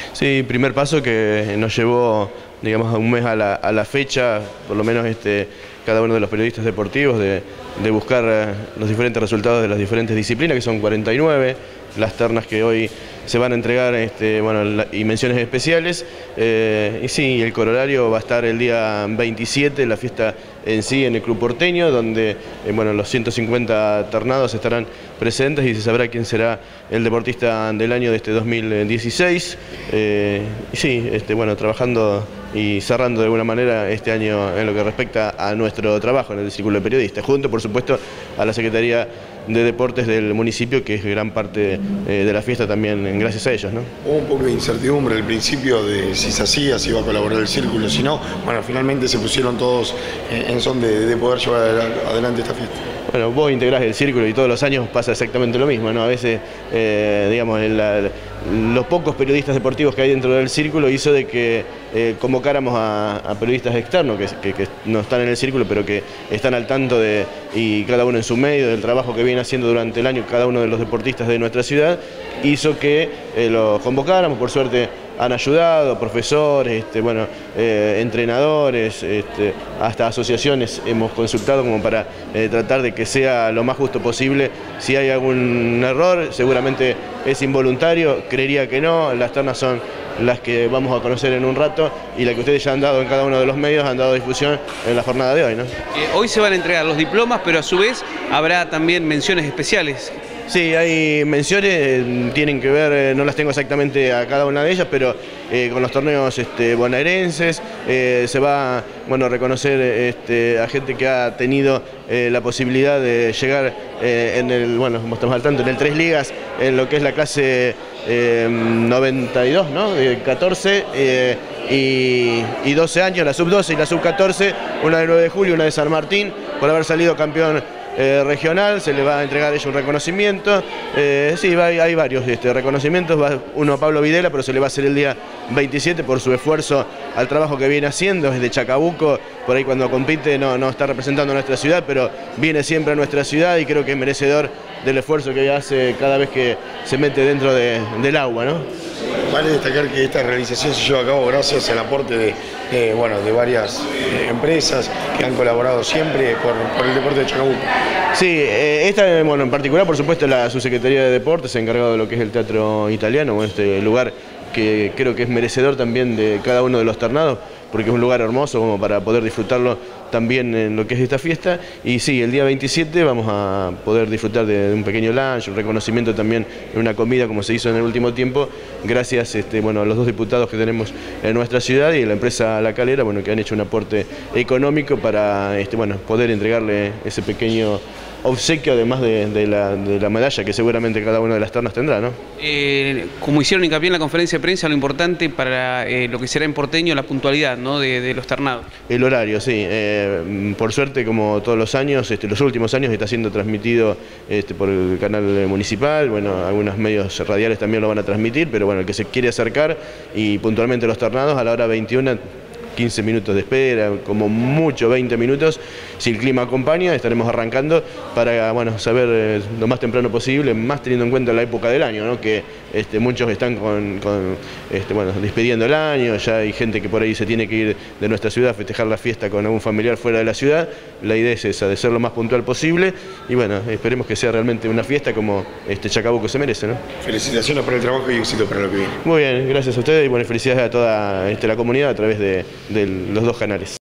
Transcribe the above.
Sí, primer paso que nos llevó, digamos, un mes a la fecha, por lo menos cada uno de los periodistas deportivos, de buscar los diferentes resultados de las diferentes disciplinas, que son 49, las ternas que hoy se van a entregar y menciones especiales. Y sí, el corolario va a estar el día 27, la fiesta en sí en el Club Porteño, donde los 150 ternados estarán presentes y se sabrá quién será el deportista del año de este 2016. Y sí, trabajando y cerrando de alguna manera este año en lo que respecta a nuestro trabajo en el Círculo de Periodistas, junto por supuesto a la Secretaría de Deportes del municipio, que es gran parte de la fiesta también gracias a ellos, ¿no? Hubo un poco de incertidumbre al principio de si se hacía, si iba a colaborar el Círculo, si no, bueno, finalmente se pusieron todos en son de poder llevar adelante esta fiesta. Bueno, vos integrás el Círculo y todos los años pasa exactamente lo mismo, ¿no? A veces, los pocos periodistas deportivos que hay dentro del Círculo hizo de que convocáramos a periodistas externos que no están en el Círculo, pero que están al tanto y cada uno en su medio del trabajo que viene haciendo durante el año cada uno de los deportistas de nuestra ciudad, hizo que los convocáramos. Por suerte han ayudado profesores, entrenadores, hasta asociaciones hemos consultado como para tratar de que sea lo más justo posible. Si hay algún error, seguramente es involuntario, creería que no. Las ternas son las que vamos a conocer en un rato y la que ustedes ya han dado en cada uno de los medios, han dado difusión en la jornada de hoy, ¿no? Hoy se van a entregar los diplomas, pero a su vez habrá también menciones especiales. Sí, hay menciones, tienen que ver, no las tengo exactamente a cada una de ellas, pero con los torneos bonaerenses se va a reconocer a gente que ha tenido la posibilidad de llegar como estamos al tanto, en el 3 ligas, en lo que es la clase 92, ¿no? De 14 y 12 años, la sub-12 y la sub-14, una de 9 de julio, una de San Martín, por haber salido campeón regional. Se le va a entregar a ellos un reconocimiento. Sí, hay varios reconocimientos, uno a Pablo Videla, pero se le va a hacer el día 27 por su esfuerzo al trabajo que viene haciendo. Es de Chacabuco, por ahí cuando compite no está representando a nuestra ciudad, pero viene siempre a nuestra ciudad y creo que es merecedor del esfuerzo que hace cada vez que se mete dentro del agua, ¿no? Vale destacar que esta realización se lleva a cabo gracias al aporte de varias empresas que han colaborado siempre por el deporte de Chacabuco. Sí, en particular, por supuesto, la Subsecretaría de Deportes, encargado de lo que es el teatro italiano, este lugar que creo que es merecedor también de cada uno de los ternados, porque es un lugar hermoso como para poder disfrutarlo también en lo que es esta fiesta. Y sí, el día 27 vamos a poder disfrutar de un pequeño lunch, un reconocimiento también de una comida como se hizo en el último tiempo, gracias a los dos diputados que tenemos en nuestra ciudad y la empresa La Calera, que han hecho un aporte económico para poder entregarle ese pequeño obsequio, además de la medalla que seguramente cada una de las ternas tendrá, ¿no? Como hicieron hincapié en la conferencia de prensa, lo importante para lo que será en Porteño, la puntualidad, ¿no?, de los ternados. El horario, sí. Por suerte, como todos los años, los últimos años está siendo transmitido por el canal municipal. Algunos medios radiales también lo van a transmitir, pero el que se quiere acercar y puntualmente los ternados a la hora 21, 15 minutos de espera, como mucho 20 minutos, si el clima acompaña, estaremos arrancando para saber lo más temprano posible, más teniendo en cuenta la época del año, ¿no? Que muchos están despidiendo el año, ya hay gente que por ahí se tiene que ir de nuestra ciudad a festejar la fiesta con algún familiar fuera de la ciudad. La idea es esa, de ser lo más puntual posible y esperemos que sea realmente una fiesta como Chacabuco se merece, ¿no? Felicitaciones por el trabajo y éxito para lo que viene. Muy bien, gracias a ustedes y felicidades a toda la comunidad a través de los dos canales.